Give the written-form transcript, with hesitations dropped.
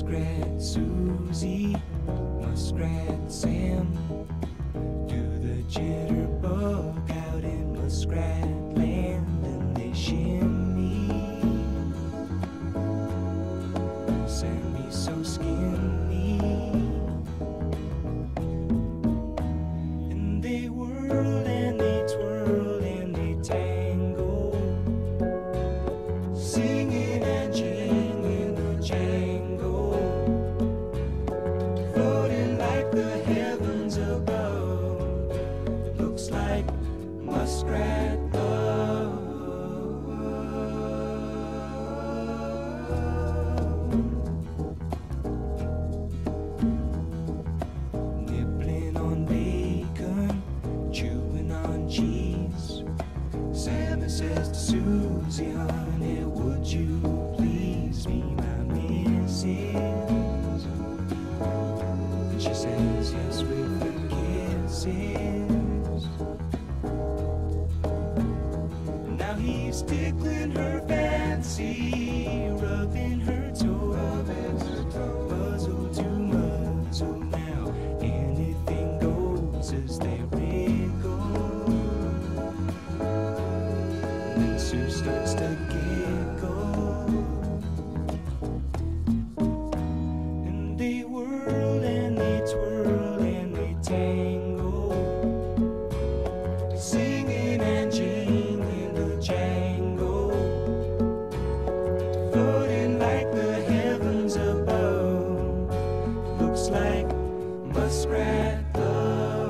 Muskrat Susie, Muskrat Sam, do the jitterbug out in Muskrat Land, and they shimmy. Sammy's so skinny, and they whirl and they twirl and they tangle, singing and jingling the jangle, floating like the heavens above. It looks like muskrat love. Nibbling on bacon, chewing on cheese. Sammy says to Susie, honey, would you please be my missus? And she says yes with her kisses. Now he's tickling her fancy, rubbing her toes, muzzle to muzzle. Now anything goes as they wriggle. And Sue starts to giggle, and they whirl and they twirl and they tangle, singing and jingling the jangle, floating like the heavens above. Looks like muskrat love.